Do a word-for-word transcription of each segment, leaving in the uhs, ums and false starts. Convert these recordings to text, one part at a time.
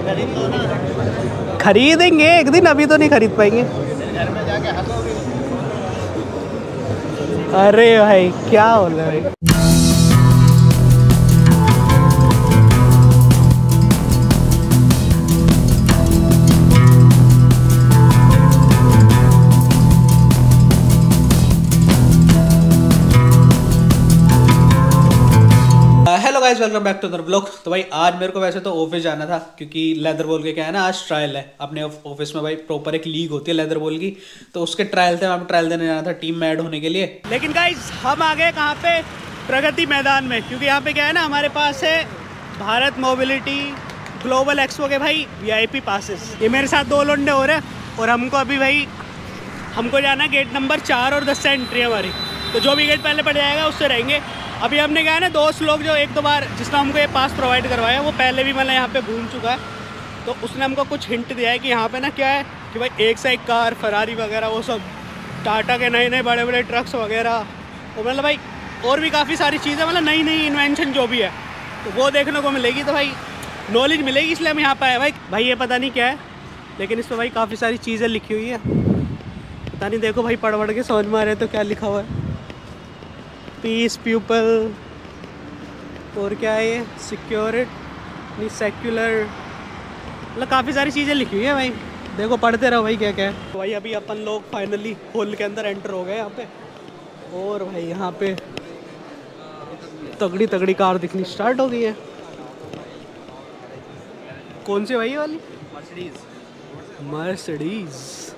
खरीदेंगे एक दिन, अभी तो नहीं खरीद पाएंगे। अरे भाई क्या हो रहा है भाई। Hello guys, welcome back to other blog. तो भाई आज मेरे को वैसे तो ऑफिस जाना था, क्योंकि लेदर बॉल के क्या है ना, आज ट्रायल है अपने ऑफिस में। भाई प्रॉपर एक लीग होती है लेदर बॉल की, तो उसके ट्रायल थे, वहाँ ट्रायल देने जाना था टीम में ऐड होने के लिए। लेकिन गाइस हम आ गए कहाँ पे, प्रगति मैदान में, क्योंकि यहाँ पे क्या है ना, हमारे पास है भारत मोबिलिटी ग्लोबल एक्सपो के भाई वी आई पी पासेस। ये मेरे साथ दो लोंडे हो रहे हैं और हमको अभी भाई हमको जाना गेट नंबर चार और दस से एंट्री हमारी, तो जो भी गेट पहले पड़ जाएगा उससे रहेंगे। अभी हमने क्या है ना, दोस्त लोग जो एक दो बार जिसने हमको ये पास प्रोवाइड करवाया, वो पहले भी मतलब यहाँ पे घूम चुका है, तो उसने हमको कुछ हिंट दिया है कि यहाँ पे ना क्या है कि भाई एक से एक कार, फरारी वगैरह, वो सब टाटा के नए नए बड़े बड़े ट्रक्स वगैरह, तो मतलब भाई और भी काफ़ी सारी चीज़ें, मतलब नई नई इन्वेंशन जो भी है, तो वो देखने को मिलेगी। तो भाई नॉलेज मिलेगी, इसलिए हम यहाँ पर आए। भाई भाई ये पता नहीं क्या है, लेकिन इस पर भाई काफ़ी सारी चीज़ें लिखी हुई है, पता नहीं, देखो भाई पढ़ पढ़ के समझ में आ रहे तो क्या लिखा हुआ है। पीस पीपल और क्या है ये, सिक्योरिटी सेक्युलर, मतलब काफ़ी सारी चीज़ें लिखी हुई है भाई, देखो पढ़ते रहो भाई क्या क्या है। तो भाई अभी अपन लोग फाइनली हॉल के अंदर एंटर हो गए यहाँ पे, और भाई यहाँ पे तगड़ी तगड़ी कार दिखनी स्टार्ट हो गई है। कौन सी भाई ये वाली? मर्सिडीज। मर्सिडीज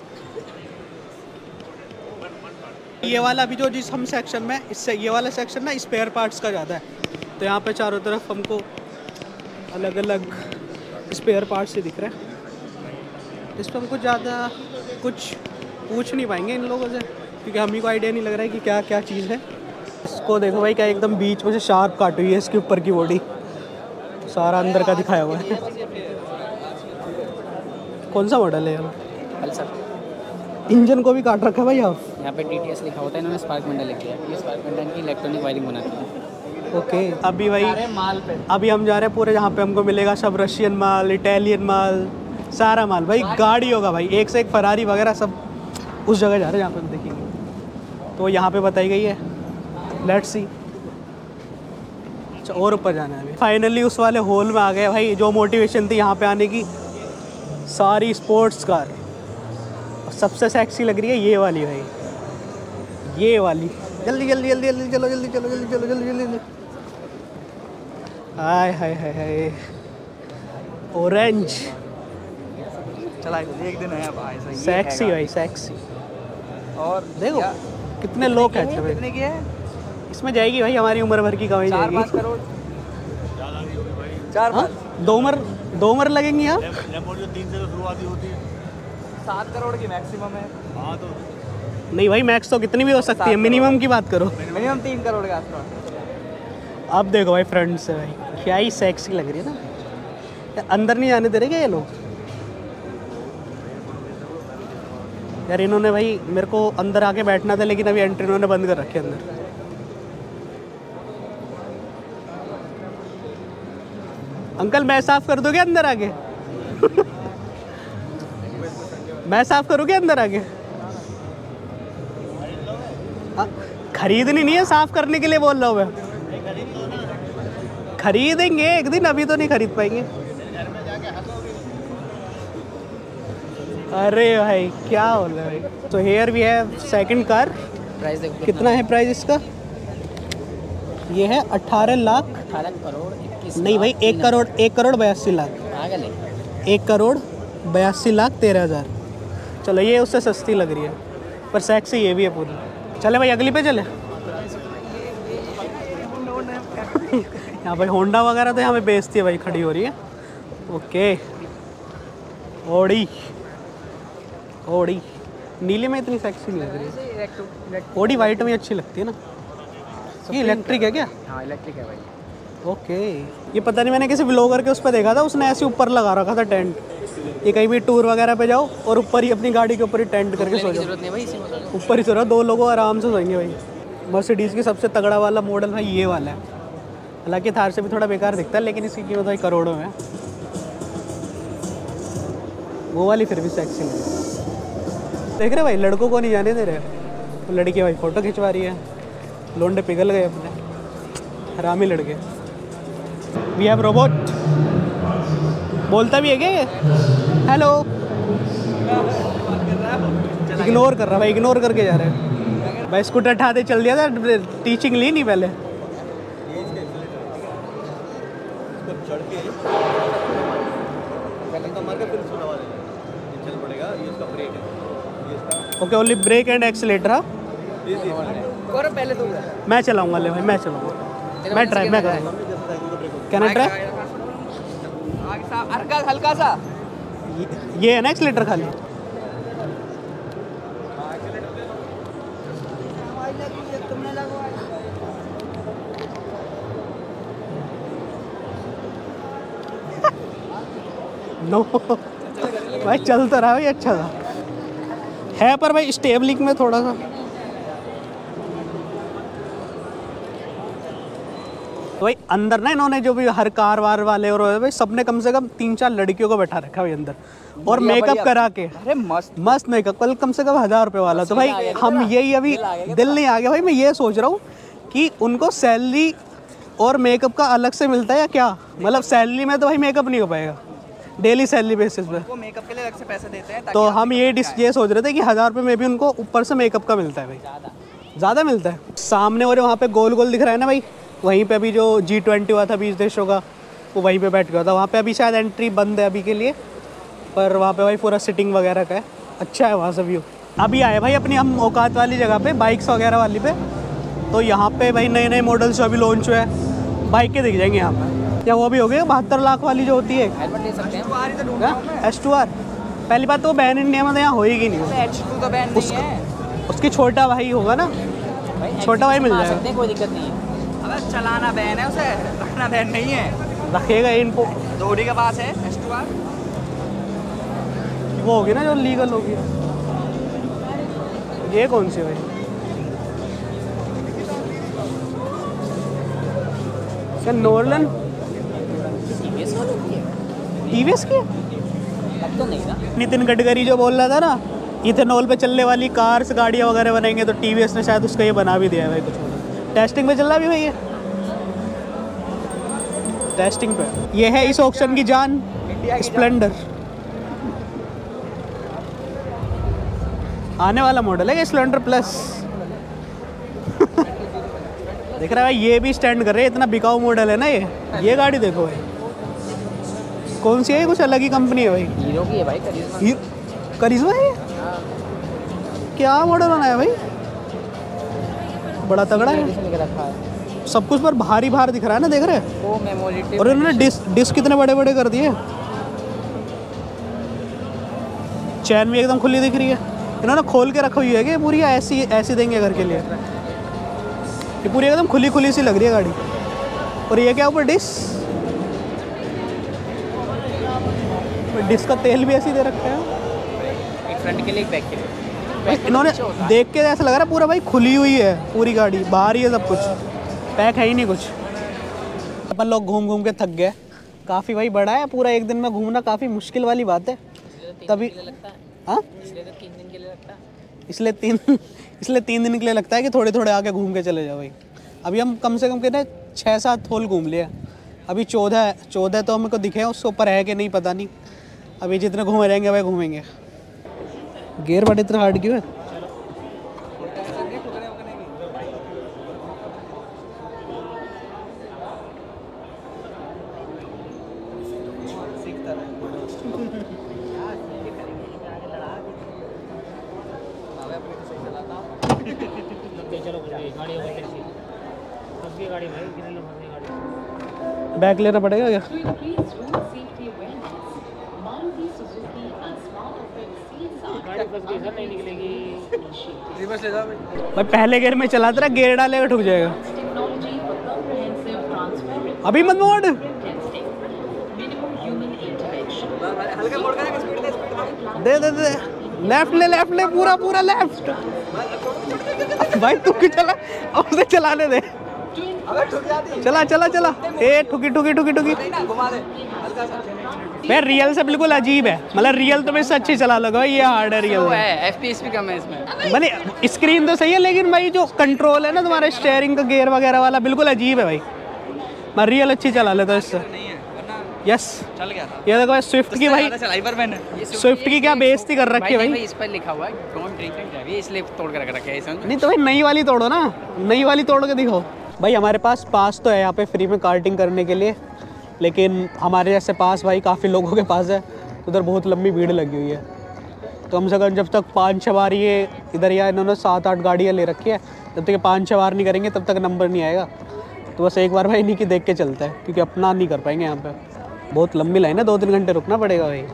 ये वाला अभी जो जिस हम सेक्शन में, इससे ये वाला सेक्शन ना स्पेयर पार्ट्स का ज़्यादा है, तो यहाँ पे चारों तरफ हमको अलग अलग स्पेयर पार्ट्स ही दिख रहे हैं। इस पर हमको ज़्यादा कुछ पूछ नहीं पाएंगे इन लोगों से, क्योंकि हम ही को आइडिया नहीं लग रहा है कि क्या क्या चीज़ है। इसको देखो भाई, क्या एकदम बीच में से शार्प काटी हुई है इसके ऊपर की बॉडी, सारा अंदर का दिखाया हुआ है। कौन सा मॉडल है यार? पल्सर। इंजन को भी काट रखा है भाई आप। यहाँ पे टी टी एस लिखा होता है, इन्होंने स्पार्क मंडल लिखा है, ये स्पार्क मंडल की इलेक्ट्रॉनिक वायरिंग बनाती है। ओके अभी भाई माल पे अभी हम जा रहे हैं पूरे, जहाँ पे हमको मिलेगा सब रशियन माल, इटालियन माल, सारा माल भाई, गाड़ी होगा भाई, एक से एक फरारी वगैरह सब उस जगह जा रहे हैं जहाँ पे हम देखेंगे, तो यहाँ पे बताई गई है। Let's see. अच्छा और ऊपर जाना है अभी। फाइनली उस वाले हॉल में आ गए भाई, जो मोटिवेशन थी यहाँ पे आने की, सारी स्पोर्ट्स कार। सबसे सेक्सी लग रही है ये वाली भाई, ये वाली। जल्दी जल्दी जल्दी जल्दी चलो, जल्दी चलो, जल्दी चलो, जल्दी जल्दी। हाय हाय हाय हाय, ऑरेंज चला एक दिन है भाई, सही सेक्सी भाई, सेक्सी। और देखो कितने लोग हैं भाई। कितने की है? इसमें जाएगी भाई हमारी उम्र भर की कमाई जाएगी। चार करोड़ चार हाँ? दो उम्र दो उम्र लगेंगी। हाँ तीन से तो शुरुआती होती है, सात करोड़ की मैक्सिमम है। हाँ तो नहीं भाई, मैक्स तो कितनी भी हो सकती है, मिनिमम की बात करो। मिनिमम तीन करोड़ के आसपास। अब देखो भाई फ्रंट से भाई क्या ही सेक्सी लग रही है ना। अंदर नहीं जाने दे रहे क्या ये लोग यार? इन्होंने भाई मेरे को अंदर आके बैठना था, लेकिन अभी एंट्री इन्होंने बंद कर रखे अंदर। अंकल मैं साफ कर दोगे अंदर आके? मैं साफ करूँ क्या अंदर आके? आ, खरीदनी नहीं है, साफ करने के लिए बोल रहा हूँ मैं। खरीदेंगे एक दिन, अभी तो नहीं खरीद पाएंगे। अरे भाई क्या हो रहा है भाई। तो here we have second car. Price देखो कितना है प्राइस इसका? ये है अठारह लाख अठारह करोड़ इक्कीस नहीं भाई, एक करोड़ एक करोड़ बयासी लाख पागल है। एक करोड़ बयासी लाख तेरह हज़ार। चलो ये उससे सस्ती लग रही है, पर सेक्सी ये भी है पूरी। चले भाई अगली पे चले। यहाँ भाई होंडा वगैरह तो यहाँ पे बेचती है भाई, खड़ी हो रही है। ओके ओडी ओडी नीले में इतनी सेक्सी नहीं लग रही है, ओडी वाइट में अच्छी लगती है ना। ये इलेक्ट्रिक है क्या? हाँ इलेक्ट्रिक है भाई। ओके ये पता नहीं, मैंने किसी ब्लॉगर के उस पर देखा था, उसने ऐसे ऊपर लगा रखा था टेंट। ये कहीं भी टूर वगैरह पे जाओ और ऊपर ही अपनी गाड़ी के ऊपर ही टेंट करके सो जाओ। ऊपर ही सो रहा, दो लोगों आराम से सोएंगे भाई। मर्सिडीज़ की सबसे तगड़ा वाला मॉडल भाई ये वाला है, हालांकि थार से भी थोड़ा बेकार दिखता है, लेकिन इसकी कीमत भाई करोड़ों में। वो वाली फिर भी सेक्सी है। देख रहे भाई, लड़कों को नहीं जाने दे रहे, तो लड़की भाई फ़ोटो खिंचवा रही है। लोंडे पिघल गए अपने, हरामी लड़के। वी हैव रोबोट, बोलता भी है क्या ये? हेलो, इग्नोर कर रहा भाई, इग्नोर करके जा रहे हैं भाई। स्कूटर उठाते चल दिया था, टीचिंग ली नहीं पहले। Okay, only brake and accelerator. हाँ, पहले तो मैं चलाऊंगा। ले भाई, मैं चलाऊंगा, मैं ड्राइव मैं करूँगा। Can I drive? हल्का हल्का सा ये है ना एक्सीलेटर खाली। नो भाई, चल तो रहा भाई, अच्छा था है, पर भाई स्टेबलिंग में थोड़ा सा। तो भाई अंदर ना इन्होंने जो भी हर कार वार वाले और भाई सबने कम से कम तीन चार लड़कियों को बैठा रखा भाई अंदर, और मेकअप करा के। अरे मस्त मस्त मेकअप, कल कम से कम हजार रुपए वाला। तो भाई हम यही अभी दिल नहीं आ गया भाई। मैं ये सोच रहा हूँ कि उनको सैलरी और मेकअप का अलग से मिलता है या क्या? मतलब सैलरी में तो भाई मेकअप नहीं हो पाएगा डेली सैलरी बेसिस पे, वो मेकअप के लिए अलग से पैसे देते हैं। तो हम ये डिस ये सोच रहे थे कि हज़ार रुपये में भी उनको ऊपर से मेकअप का मिलता है भाई, ज़्यादा मिलता है। सामने और वहाँ पे गोल गोल दिख रहा है ना भाई, वहीं पे अभी जो जी ट्वेंटी हुआ था बीस देशों का, वो वहीं पे बैठ गया था। वहाँ पे अभी शायद एंट्री बंद है अभी के लिए, पर वहाँ पे भाई पूरा सिटिंग वगैरह का है, अच्छा है वहाँ से व्यू। अभी आए भाई अपनी हम औकात वाली जगह पे, बाइक्स वगैरह वाली पे। तो यहाँ पे भाई नए नए मॉडल्स अभी लॉन्च हुए हैं, बाइकें दिख जाएंगी यहाँ पे। क्या वो भी हो गई बहत्तर लाख वाली जो होती है एच टू आर? पहली बात तो बैन इंडिया में तो यहाँ होएगी नहीं, एच टू तो बैन नहीं है। उसकी छोटा भाई होगा ना, छोटा भाई मिल जाएगा, कोई दिक्कत नहीं है। अबे चलाना बैन है, उसे रखना बैन नहीं है। रखेगा इनको, दोहरी के पास है एच टू आर, वो होगी ना जो लीगल होगी। ये कौन सी भाई? क्या नॉर्लन टीवीएस की? तो नहीं ना। नितिन गडकरी जो बोल रहा था ना, इथेनॉल पे चलने वाली कार्स गाड़ियाँ वगैरह बनेंगे, तो टीवीएस ने शायद उसका ये बना भी दिया है भाई, कुछ टेस्टिंग पे चल रहा भी भाई, ये टेस्टिंग पे। ये है इस ऑक्शन की जान, स्प्लेंडर। आने वाला मॉडल है स्प्लेंडर प्लस। देख रहा है भाई, ये भी स्टैंड कर रहे हैं, इतना बिकाऊ मॉडल है ना ये। ये गाड़ी देखो भाई, कौन सी है? कुछ अलग ही कंपनी है भाई, हीरो की है भाई, करिश्मा। करिश्मा है? क्या मॉडल बना है भाई, बड़ा तगड़ा है। सब कुछ पर भारी भार दिख रहा है ना, देख रहे हैं? वो मेमोरी। और इन्होंने डिस्क डिस्क कितने बड़े बड़े कर दिए। चैन भी एकदम खुली दिख रही है। इन्होंने खोल के रखी हुई है कि पूरी ऐसी ऐसी देंगे घर के लिए? ये पूरी एकदम खुली खुली सी लग रही है गाड़ी। और ये क्या ऊपर डिस्क, डिस्क का तेल भी ऐसे दे रखा है। एक फ्रंट के लिए, एक बैक के लिए। इन्होंने देख के ऐसा लग रहा है पूरा भाई खुली हुई है पूरी गाड़ी, बाहर ही है सब कुछ, पैक है ही नहीं कुछ। अपन लोग घूम घूम के थक गए काफ़ी भाई, बड़ा है पूरा, एक दिन में घूमना काफ़ी मुश्किल वाली बात है। तभी हाँ, इसलिए तीन इसलिए तीन दिन के लिए लगता है कि थोड़े थोड़े आके घूम के चले जाओ भाई। अभी हम कम से कम कहते हैं छः सात होल घूम लिए, अभी चौदह है चौदह तो हमको दिखे हैं, उसके ऊपर है कि नहीं पता नहीं। अभी जितने घूमे रहेंगे भाई घूमेंगे। गियर बड़े इतना हार्ड क्यों है? बैक लेना पड़ेगा क्या? भाई पहले गियर में चलाता रहा, गियर डालेगा ठुक जाएगा। अभी मत मोड़, दे दे दे, लेफ्ट ले लेफ्ट ले, पूरा पूरा लेफ्ट। भाई तू क्यों चला, उसे चलाने दे। चला चला चला, ए ठुकी ठुकी ठुकी ठुकी। भाई रियल से बिल्कुल अजीब है, मतलब रियल तो मैं इससे अच्छी चला लगा, ये हार्ड है रियल वो है एफपीएस भी कम है इसमें। भाई स्क्रीन तो सही है, लेकिन भाई जो कंट्रोल है ना तुम्हारे स्टीयरिंग का गियर वगैरह वाला बिल्कुल अजीब है भाई। मैं रियल अच्छी चला लेता हूँ इससे। यस चल गया था। ये देखो भाई स्विफ्ट की भाई, चलाई पर मैंने स्विफ्ट की क्या बेइज्जती कर रखी है भाई। इस पर लिखा हुआ है डोंट ड्रिंक एंड ड्राइव, इसलिए तोड़ कर रखा है इसमें। नहीं तो भाई नई वाली तोड़ो ना, नई वाली तोड़ के दिखाओ। भाई हमारे पास पास तो है यहाँ पे फ्री में कार्टिंग करने के लिए, लेकिन हमारे जैसे पास भाई काफ़ी लोगों के पास है, उधर बहुत लंबी भीड़ लगी हुई है। तो कम से कम जब तक पाँच छः बार ये इधर या इन्होंने सात आठ गाड़ियाँ ले रखी है, जब तक ये पाँच छः बार नहीं करेंगे तब तक नंबर नहीं आएगा। तो बस एक बार भाई इन्हीं की देख के चलता है, क्योंकि अपना नहीं कर पाएंगे यहाँ पे, बहुत लंबी लाइन है, दो तीन घंटे रुकना पड़ेगा भाई।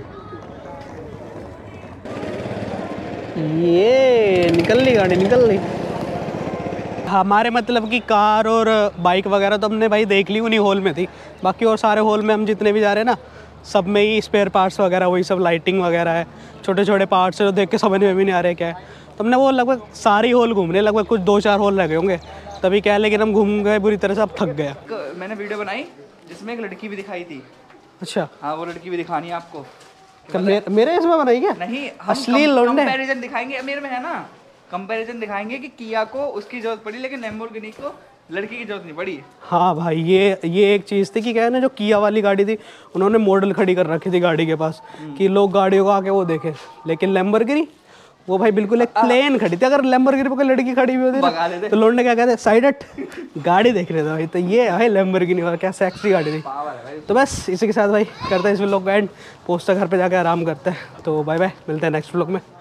ये निकल ली गाड़ी, निकल ली। हमारे मतलब कि कार और बाइक वगैरह तो हमने भाई देख ली, उन्हीं हॉल में थी। बाकी और सारे हॉल में हम जितने भी जा रहे हैं ना, सब में ही स्पेयर पार्ट्स वगैरह वही सब लाइटिंग वगैरह है, छोटे छोटे पार्ट्स है जो देख के समझ में भी नहीं आ रहे क्या है। तो हमने वो लगभग सारे हॉल घूमने, लगभग कुछ दो चार हॉल रह गए होंगे तभी क्या है, लेकिन हम घूम गए बुरी तरह से, अब थक गए। मैंने वीडियो बनाई जिसमें एक लड़की भी दिखाई थी। अच्छा हाँ, वो लड़की भी दिखानी है आपको। मेरे, मेरे इसमें बनाई क्या? नहीं, असली लौंडे कंपैरिजन दिखाएंगे, मेरे में है ना कंपैरिजन दिखाएंगे कि किया को उसकी जरूरत पड़ी लेकिन लैम्बोर्गिनी को लड़की की जरूरत नहीं पड़ी। हाँ भाई, ये ये एक चीज़ थी कि क्या है ना, जो किया वाली गाड़ी थी उन्होंने मॉडल खड़ी कर रखी थी गाड़ी के पास कि लोग गाड़ियों को आके वो देखें, लेकिन लैम्बोर्गिनी वो भाई बिल्कुल एक प्लेन खड़ी थी। अगर लैम्बोर्गिनी पे कोई लड़की खड़ी हुई होती तो लोग ने क्या कहते, साइड हट, गाड़ी देख रहे थे भाई। तो ये है लैम्बोर्गिनी और क्या सेक्सी गाड़ी थी। तो बस इसी के साथ भाई करते हैं इस व्लॉग का एंड, पोस्ट घर पे जाकर आराम करते हैं। तो बाय बाय, मिलते हैं नेक्स्ट व्लॉग में।